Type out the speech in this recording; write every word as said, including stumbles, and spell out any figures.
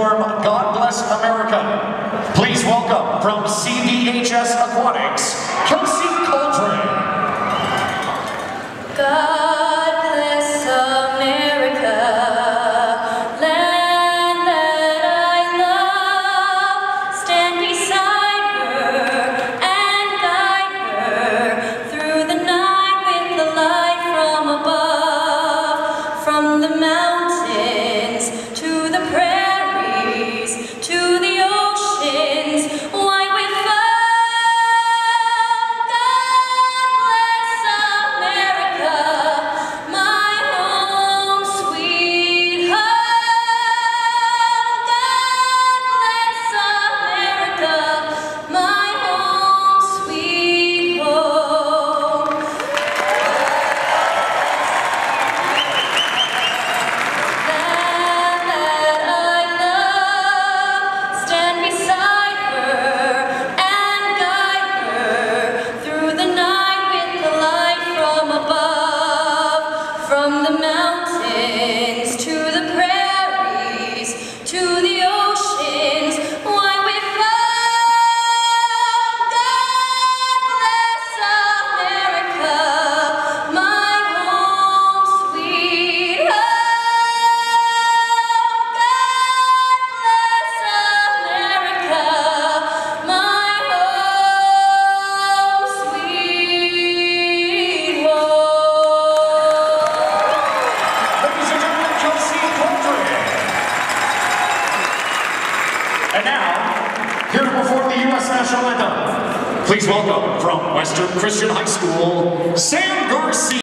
perform God Bless America. Please welcome from C V H S Aquatics, Kelsey Coldren. God bless America, land that I love. Stand beside her and guide her through the night with the light from above. From the mountains to the prairies to the oceans, white with foam. From the mountains to the prairies to the oceans, white with foam. God bless America, my home sweet home. God bless America, my home sweet home. And now, here to perform the U S National Anthem, please welcome from Western Christian High School, Sam Garcia.